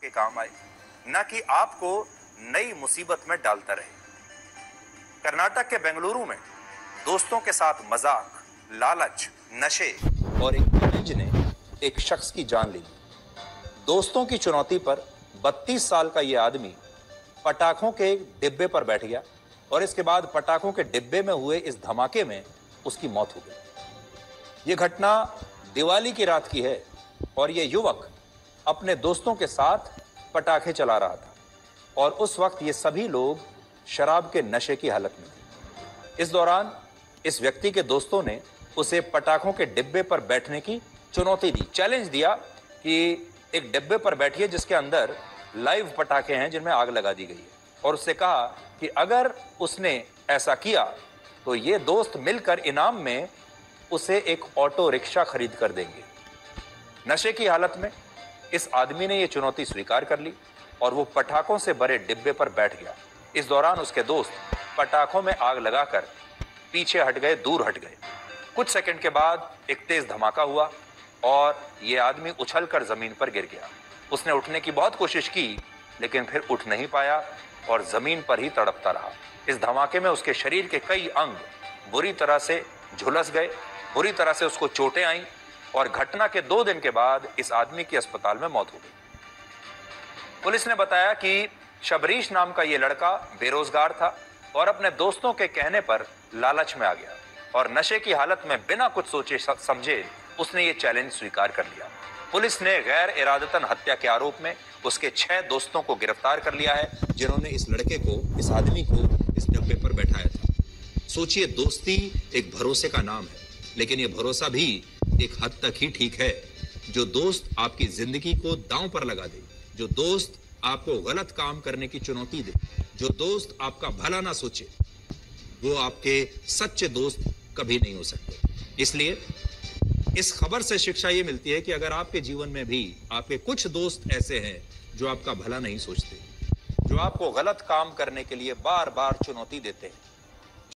के काम आए, न कि आपको नई मुसीबत में डालता रहे। कर्नाटक के बेंगलुरु में दोस्तों के साथ मजाक, लालच, नशे और एक चैलेंज ने एक शख्स की जान ले ली। दोस्तों की चुनौती पर 32 साल का यह आदमी पटाखों के डिब्बे पर बैठ गया और इसके बाद पटाखों के डिब्बे में हुए इस धमाके में उसकी मौत हो गई। यह घटना दिवाली की रात की है और यह युवक अपने दोस्तों के साथ पटाखे चला रहा था और उस वक्त ये सभी लोग शराब के नशे की हालत में थे। इस दौरान इस व्यक्ति के दोस्तों ने उसे पटाखों के डिब्बे पर बैठने की चुनौती दी, चैलेंज दिया कि एक डिब्बे पर बैठिए जिसके अंदर लाइव पटाखे हैं जिनमें आग लगा दी गई है, और उससे कहा कि अगर उसने ऐसा किया तो ये दोस्त मिलकर इनाम में उसे एक ऑटो रिक्शा खरीद कर देंगे। नशे की हालत में इस आदमी ने यह चुनौती स्वीकार कर ली और वो पटाखों से भरे डिब्बे पर बैठ गया। इस दौरान उसके दोस्त पटाखों में आग लगाकर पीछे हट गए, दूर हट गए। कुछ सेकंड के बाद एक तेज धमाका हुआ और यह आदमी उछलकर जमीन पर गिर गया। उसने उठने की बहुत कोशिश की लेकिन फिर उठ नहीं पाया और जमीन पर ही तड़पता रहा। इस धमाके में उसके शरीर के कई अंग बुरी तरह से झुलस गए, बुरी तरह से उसको चोटें आईं और घटना के 2 दिन के बाद इस आदमी की अस्पताल में मौत हो गई। पुलिस ने बताया कि शबरीश नाम का यह लड़का बेरोजगार था और अपने दोस्तों के कहने पर लालच में आ गया और नशे की हालत में बिना कुछ सोचे समझे उसने ये चैलेंज स्वीकार कर लिया। पुलिस ने गैर इरादतन हत्या के आरोप में उसके 6 दोस्तों को गिरफ्तार कर लिया है जिन्होंने इस लड़के को, इस आदमी को इस डब्बे पर बैठाया था। सोचिए, दोस्ती एक भरोसे का नाम है, लेकिन यह भरोसा भी एक हद तक ही ठीक है। जो दोस्त आपकी जिंदगी को दांव पर लगा दे, जो दोस्त आपको गलत काम करने की चुनौती दे, जो दोस्त आपका भला ना सोचे, वो आपके सच्चे दोस्त कभी नहीं हो सकते। इसलिए इस खबर से शिक्षा ये मिलती है कि अगर आपके जीवन में भी आपके कुछ दोस्त ऐसे हैं जो आपका भला नहीं सोचते, जो आपको गलत काम करने के लिए बार बार चुनौती देते हैं,